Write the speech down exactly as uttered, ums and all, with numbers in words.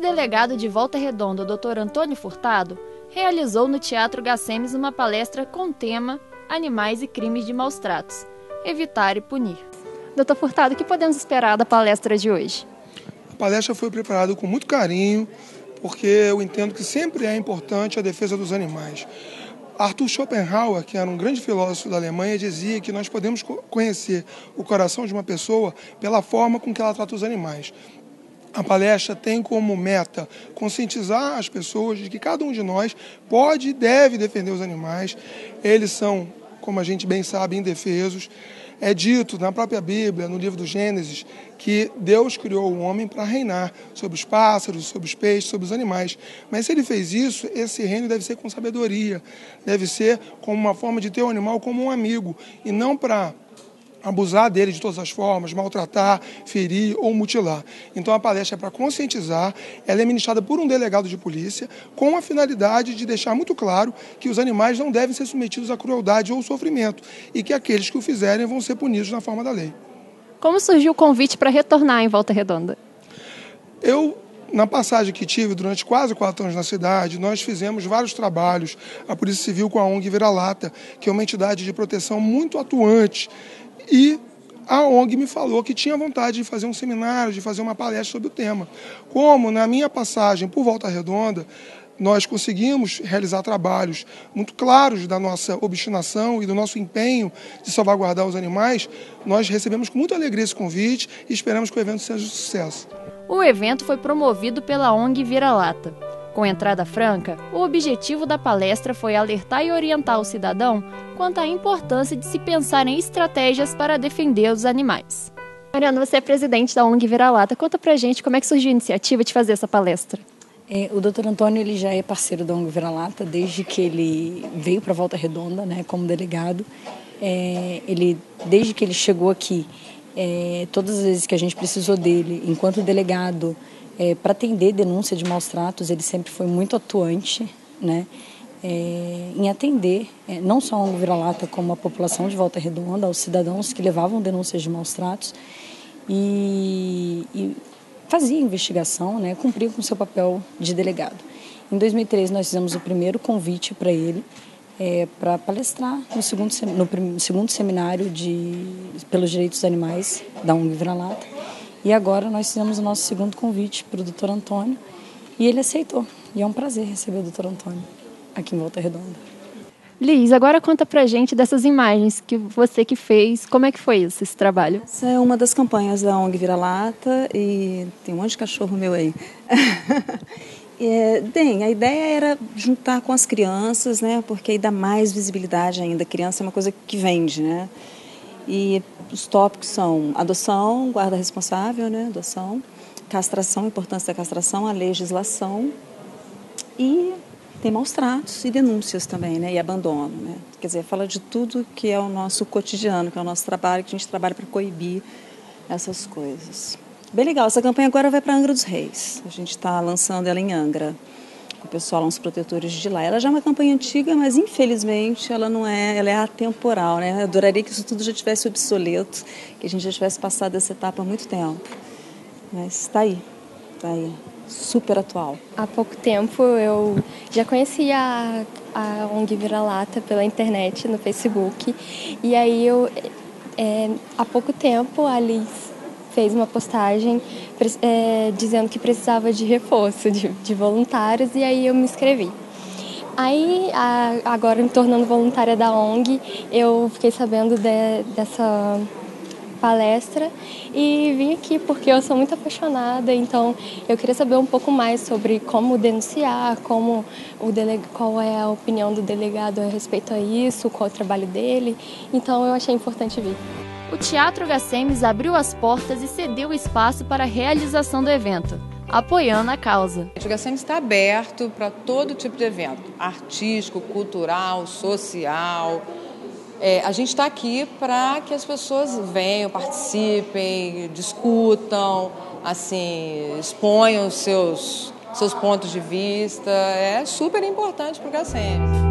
ex-delegado de Volta Redonda, doutor Antônio Furtado, realizou no Teatro Gacemes uma palestra com o tema Animais e Crimes de Maus Tratos, Evitar e Punir. doutor Furtado, o que podemos esperar da palestra de hoje? A palestra foi preparada com muito carinho, porque eu entendo que sempre é importante a defesa dos animais. Arthur Schopenhauer, que era um grande filósofo da Alemanha, dizia que nós podemos conhecer o coração de uma pessoa pela forma com que ela trata os animais. A palestra tem como meta conscientizar as pessoas de que cada um de nós pode e deve defender os animais. Eles são, como a gente bem sabe, indefesos. É dito na própria Bíblia, no livro do Gênesis, que Deus criou o homem para reinar sobre os pássaros, sobre os peixes, sobre os animais. Mas se ele fez isso, esse reino deve ser com sabedoria, deve ser como uma forma de ter o animal como um amigo, e não para abusar dele de todas as formas, maltratar, ferir ou mutilar. Então a palestra é para conscientizar, ela é ministrada por um delegado de polícia, com a finalidade de deixar muito claro que os animais não devem ser submetidos à crueldade ou sofrimento, e que aqueles que o fizerem vão ser punidos na forma da lei. Como surgiu o convite para retornar em Volta Redonda? Eu, na passagem que tive durante quase quatro anos na cidade, nós fizemos vários trabalhos, a Polícia Civil com a ONG Vira-Lata, que é uma entidade de proteção muito atuante. E a ONG me falou que tinha vontade de fazer um seminário, de fazer uma palestra sobre o tema. Como na minha passagem por Volta Redonda, nós conseguimos realizar trabalhos muito claros da nossa obstinação e do nosso empenho de salvaguardar os animais, nós recebemos com muita alegria esse convite e esperamos que o evento seja um sucesso. O evento foi promovido pela ONG Vira-Lata. Com entrada franca, o objetivo da palestra foi alertar e orientar o cidadão quanto à importância de se pensar em estratégias para defender os animais. Mariana, você é presidente da ONG Vira-Lata. Conta pra gente como é que surgiu a iniciativa de fazer essa palestra. É, o doutor Antônio ele já é parceiro da ONG Vira-Lata desde que ele veio para Volta Redonda, né, como delegado. É, ele, desde que ele chegou aqui, é, todas as vezes que a gente precisou dele, enquanto delegado, É, para atender denúncia de maus tratos, ele sempre foi muito atuante, né, é, em atender é, não só a ONG Vira-Lata, como a população de Volta Redonda, os cidadãos que levavam denúncias de maus tratos e, e fazia investigação, né, cumpria com seu papel de delegado. Em dois mil e treze, nós fizemos o primeiro convite para ele, é, para palestrar no segundo, no segundo seminário de, pelos direitos dos animais da ONG Vira-Lata. E agora nós fizemos o nosso segundo convite para o doutor Antônio e ele aceitou. E é um prazer receber o doutor Antônio aqui em Volta Redonda. Liz, agora conta pra gente dessas imagens que você que fez. Como é que foi isso, esse trabalho? Essa é uma das campanhas da ONG Vira-Lata e tem um monte de cachorro meu aí. É, bem, a ideia era juntar com as crianças, né? Porque aí dá mais visibilidade ainda. A criança é uma coisa que vende, né? E os tópicos são adoção, guarda responsável, né, adoção, castração, importância da castração, a legislação e tem maus tratos e denúncias também, né, e abandono, né. Quer dizer, fala de tudo que é o nosso cotidiano, que é o nosso trabalho, que a gente trabalha para coibir essas coisas. Bem legal, essa campanha agora vai para Angra dos Reis, a gente está lançando ela em Angra. O pessoal, uns protetores de lá. Ela já é uma campanha antiga, mas infelizmente ela não é, ela é atemporal, né? Eu adoraria que isso tudo já tivesse obsoleto, que a gente já tivesse passado essa etapa há muito tempo. Mas está aí, está aí, super atual. Há pouco tempo eu já conhecia a, a ONG Vira-Lata pela internet, no Facebook, e aí eu, é, há pouco tempo a Liz fez uma postagem é, dizendo que precisava de reforço de, de voluntários e aí eu me inscrevi. Aí, a, agora me tornando voluntária da ONG, eu fiquei sabendo de, dessa palestra e vim aqui porque eu sou muito apaixonada, então eu queria saber um pouco mais sobre como denunciar, como o dele, qual é a opinião do delegado a respeito a isso, qual é o trabalho dele, então eu achei importante vir. O Teatro Gacemes abriu as portas e cedeu espaço para a realização do evento, apoiando a causa. O Gacemes está aberto para todo tipo de evento, artístico, cultural, social. É, a gente está aqui para que as pessoas venham, participem, discutam, assim, exponham os seus, seus pontos de vista. É super importante para o Gacemes.